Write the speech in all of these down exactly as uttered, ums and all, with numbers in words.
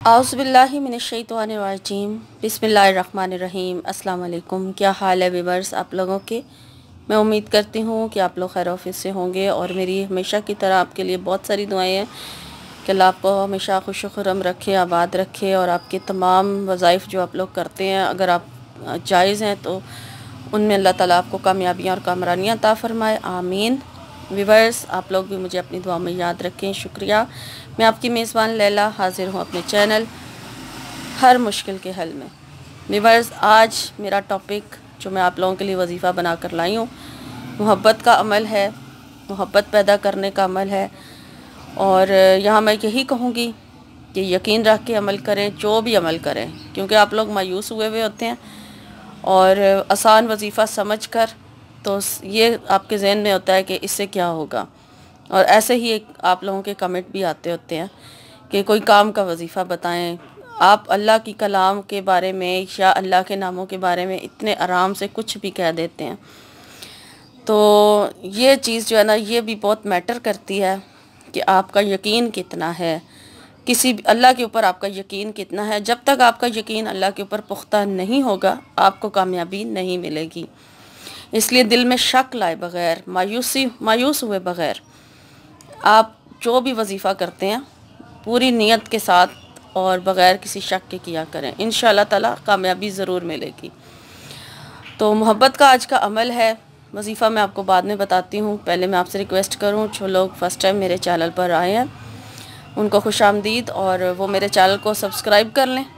औज़ुबिल्लाहि मिनश्शैतानिर्रजीम बिस्मिल्लाहिर्रहमानिर्रहीम अस्सलामुअलैकुम। क्या हाल है व्यूअर्स आप लोगों के। मैं उम्मीद करती हूँ कि आप लोग खैर ऑफिस से होंगे और मेरी हमेशा की तरह आपके लिए बहुत सारी दुआएं हैं कि अल्लाह आपको हमेशा खुश खुरम रखे, आबाद रखे और आपके तमाम वज़ाइफ जो आप लोग करते हैं अगर आप जायज़ हैं तो उनमें अल्लाह ताला आपको कामयाबियाँ और कामरानियाँ अता फ़रमाए, आमीन। व्यूअर्स आप लोग भी मुझे अपनी दुआ में याद रखें, शुक्रिया। मैं आपकी मेज़बान लैला हाज़िर हूँ अपने चैनल हर मुश्किल के हल में। व्यूअर्स आज मेरा टॉपिक जो मैं आप लोगों के लिए वजीफ़ा बना कर लाई हूँ, मोहब्बत का अमल है, मोहब्बत पैदा करने का अमल है। और यहाँ मैं यही कहूँगी कि यकीन रख के अमल करें, जो भी अमल करें, क्योंकि आप लोग मायूस हुए हुए होते हैं और आसान वजीफ़ा समझ कर तो ये आपके जहन में होता है कि इससे क्या होगा। और ऐसे ही एक आप लोगों के कमेंट भी आते होते हैं कि कोई काम का वजीफ़ा बताएं। आप अल्लाह की कलाम के बारे में या अल्लाह के नामों के बारे में इतने आराम से कुछ भी कह देते हैं, तो ये चीज़ जो है ना ये भी बहुत मैटर करती है कि आपका यकीन कितना है, किसी अल्लाह के ऊपर आपका यकीन कितना है। जब तक आपका यकीन अल्लाह के ऊपर पुख्ता नहीं होगा आपको कामयाबी नहीं मिलेगी। इसलिए दिल में शक लाए बग़ैर, मायूसी मायूस हुए बग़ैर आप जो भी वजीफ़ा करते हैं पूरी नीयत के साथ और बग़ैर किसी शक के किया करें, इंशाअल्लाह ताला कामयाबी ज़रूर मिलेगी। तो मोहब्बत का आज का अमल है। वजीफ़ा मैं आपको बाद में बताती हूँ। पहले मैं आपसे रिक्वेस्ट करूँ जो लोग फ़र्स्ट टाइम मेरे चैनल पर आए हैं उनको खुशामदीद और वो मेरे चैनल को सब्सक्राइब कर लें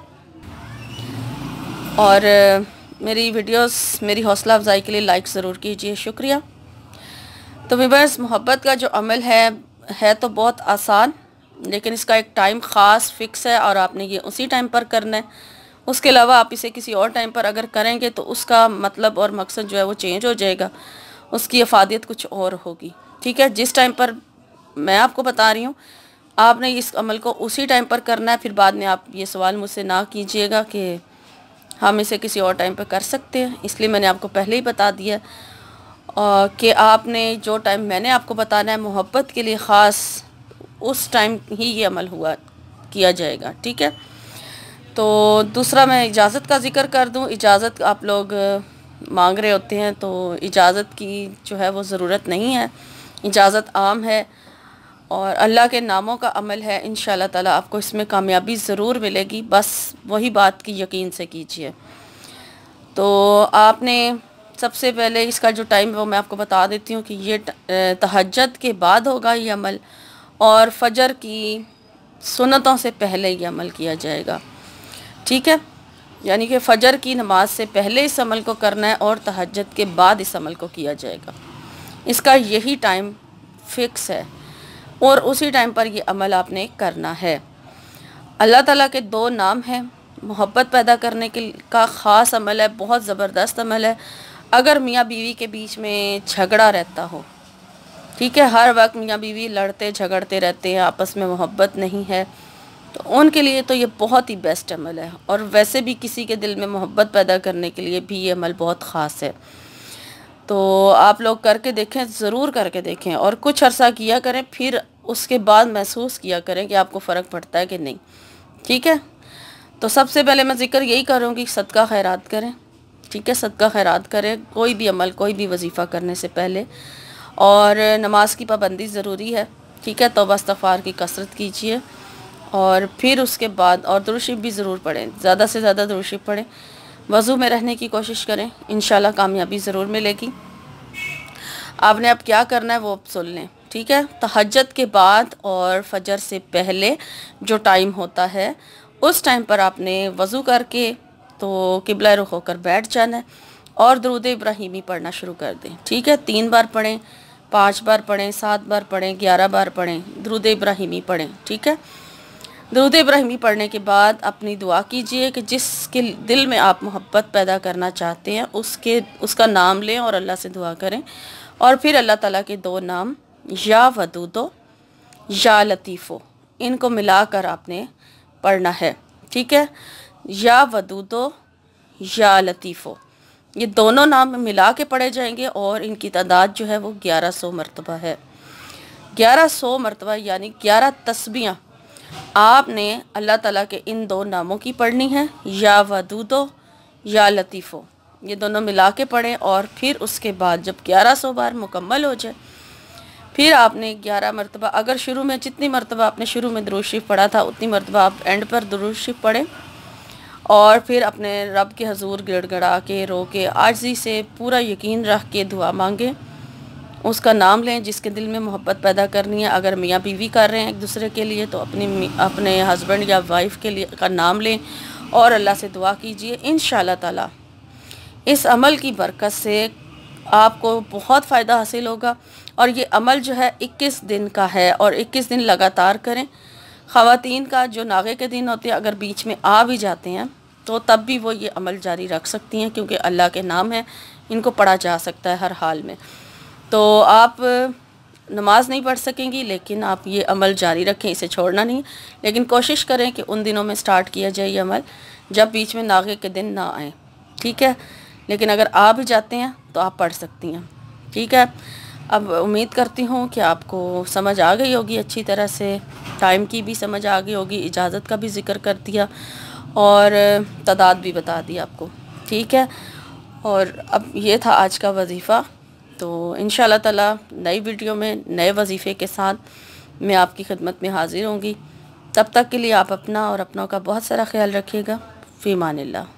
और मेरी वीडियोस मेरी हौसला अफजाई के लिए लाइक ज़रूर कीजिए, शुक्रिया। तो व्यूअर्स मोहब्बत का जो अमल है है तो बहुत आसान, लेकिन इसका एक टाइम ख़ास फ़िक्स है और आपने ये उसी टाइम पर करना है। उसके अलावा आप इसे किसी और टाइम पर अगर करेंगे तो उसका मतलब और मकसद जो है वो चेंज हो जाएगा, उसकी अफादियत कुछ और होगी। ठीक है, जिस टाइम पर मैं आपको बता रही हूँ आपने इस अमल को उसी टाइम पर करना है। फिर बाद में आप ये सवाल मुझसे ना कीजिएगा कि हम इसे किसी और टाइम पर कर सकते हैं, इसलिए मैंने आपको पहले ही बता दिया कि आपने जो टाइम मैंने आपको बताना है मोहब्बत के लिए ख़ास उस टाइम ही ये अमल हुआ किया जाएगा। ठीक है, तो दूसरा मैं इजाज़त का ज़िक्र कर दूं। इजाज़त आप लोग मांग रहे होते हैं तो इजाज़त की जो है वो ज़रूरत नहीं है, इजाज़त आम है और अल्लाह के नामों का अमल है। इंशाअल्लाह ताला आपको इसमें कामयाबी ज़रूर मिलेगी, बस वही बात की यकीन से कीजिए। तो आपने सबसे पहले इसका जो टाइम है वो मैं आपको बता देती हूँ कि ये तहज्जुद के बाद होगा ये अमल और फजर की सुन्नतों से पहले ये अमल किया जाएगा। ठीक है, यानी कि फ़जर की नमाज से पहले इस अमल को करना है और तहज्जुद के बाद इस अमल को किया जाएगा। इसका यही टाइम फ़िक्स है और उसी टाइम पर ये अमल आपने करना है। अल्लाह ताला के दो नाम हैं, मोहब्बत पैदा करने के का ख़ास अमल है, बहुत ज़बरदस्त अमल है। अगर मियाँ बीवी के बीच में झगड़ा रहता हो, ठीक है, हर वक्त मियाँ बीवी लड़ते झगड़ते रहते हैं, आपस में मोहब्बत नहीं है, तो उनके लिए तो ये बहुत ही बेस्ट अमल है। और वैसे भी किसी के दिल में मोहब्बत पैदा करने के लिए भी ये अमल बहुत ख़ास है। तो आप लोग करके देखें, ज़रूर करके देखें और कुछ अरसा किया करें, फिर उसके बाद महसूस किया करें कि आपको फ़र्क पड़ता है कि नहीं। ठीक है, तो सबसे पहले मैं ज़िक्र यही करूँगी सदका खैरात करें। ठीक है, सदका खैरात करें कोई भी अमल, कोई भी वजीफ़ा करने से पहले। और नमाज की पाबंदी ज़रूरी है। ठीक है, तौबा इस्तग़फ़ार की कसरत कीजिए और फिर उसके बाद और दुरूद शरीफ भी ज़रूर पढ़ें, ज़्यादा से ज़्यादा दुरूद शरीफ पढ़ें। वज़ू में रहने की कोशिश करें, इंशाल्लाह कामयाबी ज़रूर मिलेगी। आपने अब क्या करना है वो अब सुन लें। ठीक है, तहज्जुद के बाद और फजर से पहले जो टाइम होता है उस टाइम पर आपने वज़ू करके तो किबला रुख होकर बैठ जाना है और दुरूद इब्राहिमी पढ़ना शुरू कर दें। ठीक है, तीन बार पढ़ें, पाँच बार पढ़ें, सात बार पढ़ें, ग्यारह बार पढ़ें, दुरूद इब्राहिमी पढ़ें। ठीक है, दुरूद इब्राहिमी पढ़ने के बाद अपनी दुआ कीजिए कि जिसके दिल में आप मोहब्बत पैदा करना चाहते हैं उसके उसका नाम लें और अल्लाह से दुआ करें। और फिर अल्लाह ताला के दो नाम या वदूदो या लतीफ़ो, इनको मिलाकर आपने पढ़ना है। ठीक है, या वदूदो या लतीफ़ो, ये दोनों नाम मिला के पढ़े जाएंगे और इनकी तादाद जो है वो ग्यारह सौ मरतबा है। ग्यारह सौ मरतबा यानी ग्यारह तस्बीहां आपने अल्लाह ताला के इन दो नामों की पढ़नी है, या वदूदो या लतीफ़ो, ये दोनों मिला के पढ़ें। और फिर उसके बाद जब ग्यारह सौ बार मुकम्मल हो जाए, फिर आपने ग्यारह मरतबा, अगर शुरू में जितनी मरतबा आपने शुरू में दुरूद शरीफ पढ़ा था उतनी मरतबा आप एंड पर दुरूद शरीफ पढ़ें। और फिर अपने रब के हजूर गिड़गड़ा के, रो के, आजिज़ी से, पूरा यकीन रख के दुआ मांगें, उसका नाम लें जिसके दिल में मोहब्बत पैदा करनी है। अगर मियाँ बीवी कर रहे हैं एक दूसरे के लिए तो अपनी अपने हस्बैंड या वाइफ के लिए का नाम लें और अल्लाह से दुआ कीजिए। इंशाअल्लाह ताला इस अमल की बरकत से आपको बहुत फ़ायदा हासिल होगा। और ये अमल जो है इक्कीस दिन का है और इक्कीस दिन लगातार करें। ख़वातीन का जो नागे के दिन होते हैं अगर बीच में आ भी जाते हैं तो तब भी वो ये अमल जारी रख सकती हैं, क्योंकि अल्लाह के नाम है, इनको पढ़ा जा सकता है हर हाल में। तो आप नमाज नहीं पढ़ सकेंगी लेकिन आप ये अमल जारी रखें, इसे छोड़ना नहीं। लेकिन कोशिश करें कि उन दिनों में स्टार्ट किया जाए ये अमल जब बीच में नागे के दिन ना आए, ठीक है। लेकिन अगर आ भी जाते हैं तो आप पढ़ सकती हैं, ठीक है। अब उम्मीद करती हूँ कि आपको समझ आ गई होगी अच्छी तरह से, टाइम की भी समझ आ गई होगी, इजाज़त का भी ज़िक्र कर दिया और तादाद भी बता दी आपको, ठीक है। और अब ये था आज का वजीफ़ा। तो इंशाअल्लाह ताला नई वीडियो में नए वजीफ़े के साथ मैं आपकी खिदमत में हाज़िर होंगी। तब तक के लिए आप अपना और अपनों का बहुत सारा ख्याल रखिएगा। फ़ी अमानिल्लाह।